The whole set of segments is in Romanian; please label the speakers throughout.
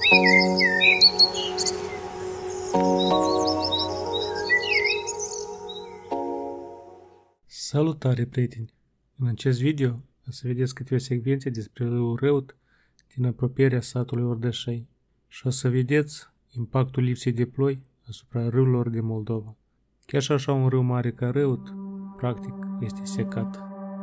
Speaker 1: Salutare, prieteni! În acest video o să vedeți câteva secvențe despre râul Reut din apropierea satului Ordășei și o să vedeți impactul lipsei de ploi asupra râurilor din Moldova. Chiar și așa un râu mare ca Reut, practic, este secat.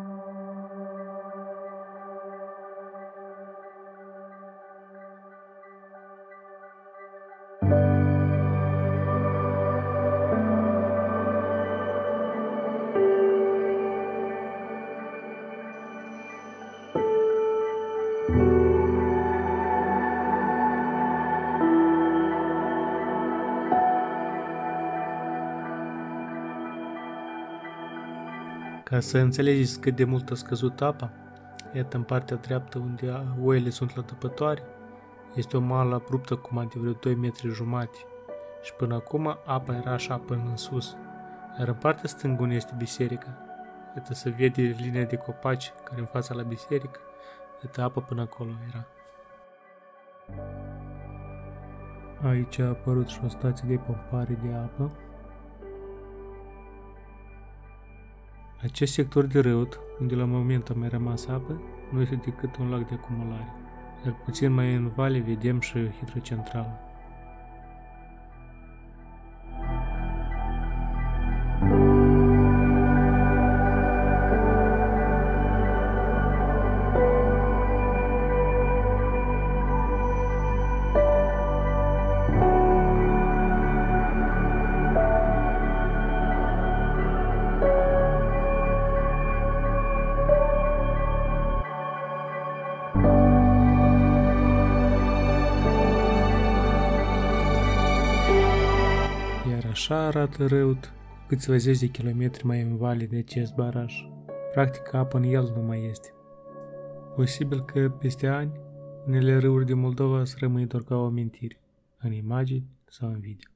Speaker 1: Ca să înțelegeți cât de mult a scăzut apa, iată în partea dreaptă unde oile sunt la tăpătoare, este o mală abruptă cum de vreo 2 metri jumate și până acum apa era așa până în sus, iar în partea stângă unde este biserica, iată se vede linia de copaci care în fața la biserică, iată apa până acolo era. Aici a apărut și o stație de pompare de apă. Acest sector de Reut, unde la moment a mai rămas apă, nu este decât un lac de acumulare, iar puțin mai în vale vedem și hidrocentrala. Așa arată Reut, câțiva zeci de kilometri mai în vale de acest baraj. Practic, apă în el nu mai este. Posibil că, peste ani, unele râuri din Moldova să rămâne doar ca o amintire, în imagini sau în video.